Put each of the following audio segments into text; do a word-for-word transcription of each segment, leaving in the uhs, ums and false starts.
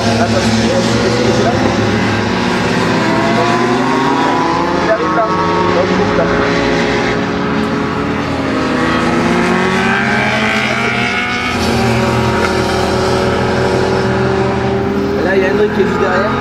Là, il y a Hendrik qui est juste derrière.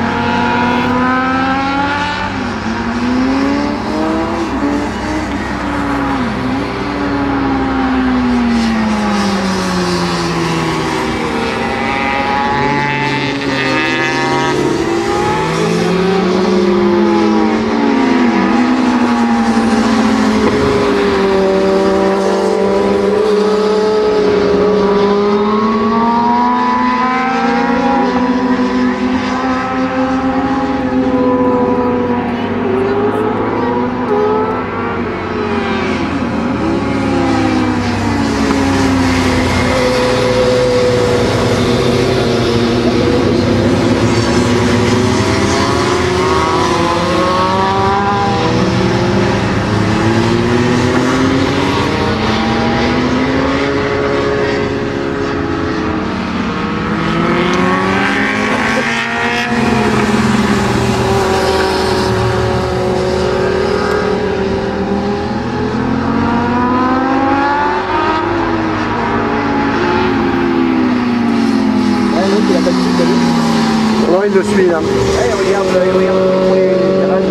Non, il le suit là. Allez, regarde, regarde, pour les virages.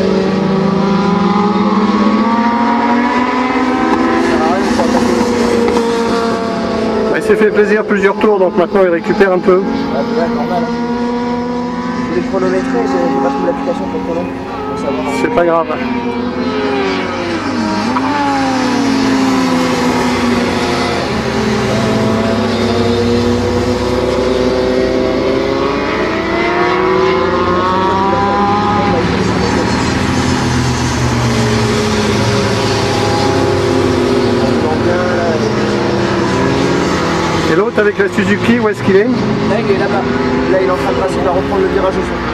Il s'est fait plaisir plusieurs tours, donc maintenant il récupère un peu. Ah, ouais, normal. Je voulais chronométrer, j'ai pas trouvé l'application pour chrono. Pour savoir. C'est pas grave. Et l'autre avec la Suzuki, où est-ce qu'il est? Là, il est là-bas. Là, il est en train de passer, il va reprendre le virage au fond.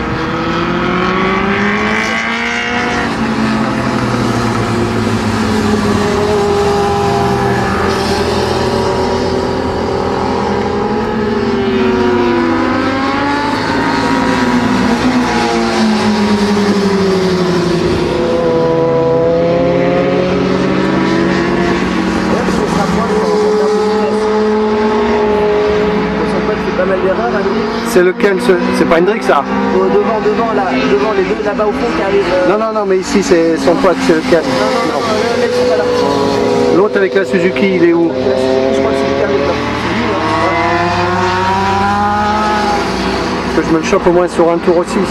C'est lequel? C'est pas Hendrik ça? Oh, devant, devant, là, devant les deux là-bas au fond qui arrivent. Euh... Non, non, non, mais ici c'est son pote, c'est lequel? Non, non, non, non, là, ils sont pas là. L'autre avec la Suzuki, il est où? La Suzuki, je crois que c'est lui qui arrive là. Que je me le chope au moins sur un tour aussi.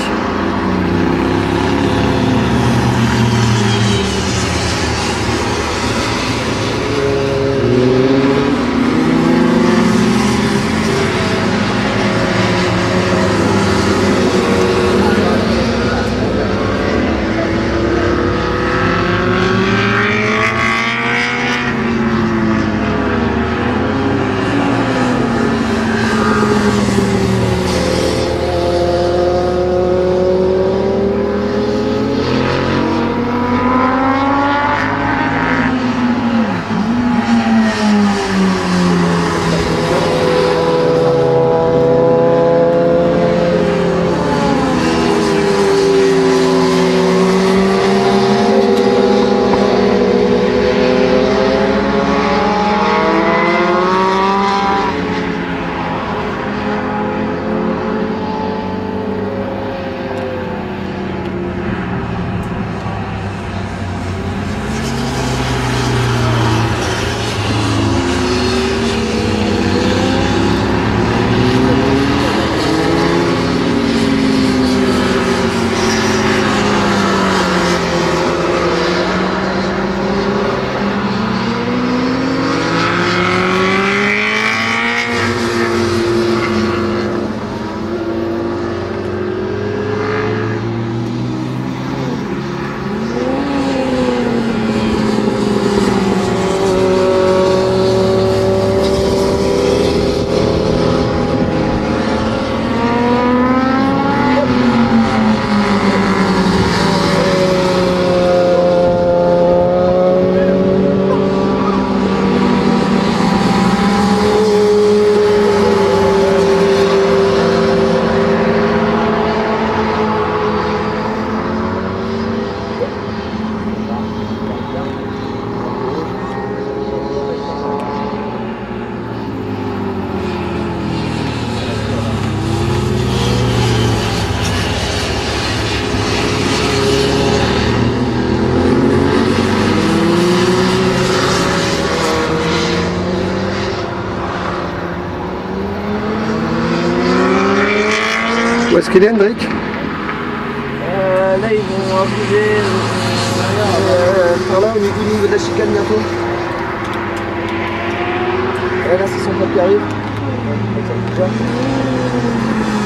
Où est-ce qu'il est, Hendrik? euh, Là, ils vont arriver euh, par là, au niveau de la chicane bientôt. Et là, c'est son pote qui arrive. Comme ça, déjà.